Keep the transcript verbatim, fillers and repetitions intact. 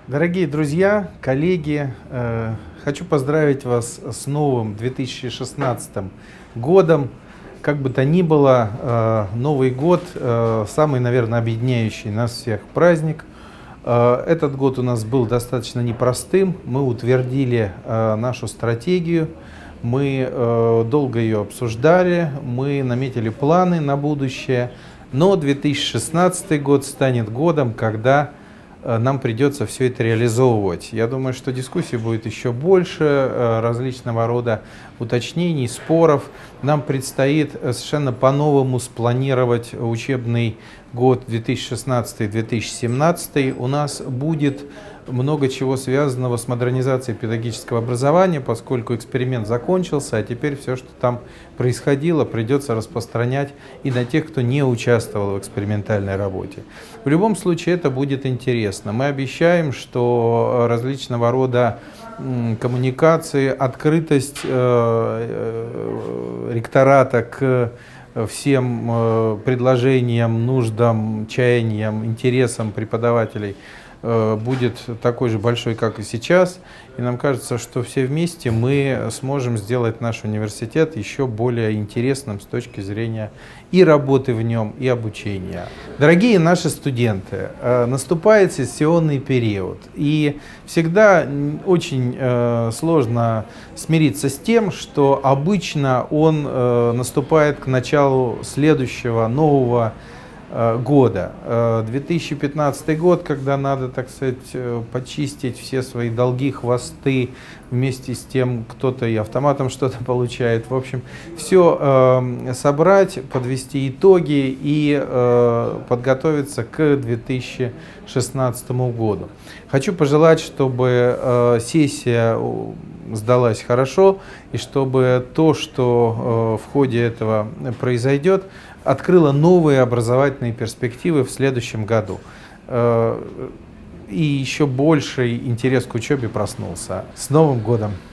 Дорогие друзья, коллеги, э, хочу поздравить вас с новым две тысячи шестнадцатым годом. Как бы то ни было, э, Новый год э, самый, наверное, объединяющий нас всех праздник. Э, этот год у нас был достаточно непростым. Мы утвердили э, нашу стратегию, мы э, долго ее обсуждали, мы наметили планы на будущее. Но две тысячи шестнадцатый год станет годом, когда нам придется все это реализовывать. Я думаю, что дискуссий будет еще больше, различного рода уточнений, споров. Нам предстоит совершенно по-новому спланировать учебный год две тысячи шестнадцатый — две тысячи семнадцатый. У нас будет много чего связанного с модернизацией педагогического образования, поскольку эксперимент закончился, а теперь все, что там происходило, придется распространять и на тех, кто не участвовал в экспериментальной работе. В любом случае это будет интересно. Мы обещаем, что различного рода коммуникации, открытость ректората к всем предложениям, нуждам, чаяниям, интересам преподавателей будет такой же большой, как и сейчас. И нам кажется, что все вместе мы сможем сделать наш университет еще более интересным с точки зрения и работы в нем, и обучения. Дорогие наши студенты, наступает сессионный период. И всегда очень сложно смириться с тем, что обычно он наступает к началу следующего нового года. две тысячи пятнадцатый год, когда надо, так сказать, почистить все свои долги, хвосты, вместе с тем кто-то и автоматом что-то получает. В общем, все э, собрать, подвести итоги и э, подготовиться к две тысячи шестнадцатому году. Хочу пожелать, чтобы э, сессия сдалась хорошо, и чтобы то, что э, в ходе этого произойдет, открыло новые образовательные перспективы в следующем году. И еще больший интерес к учебе проснулся. С Новым годом!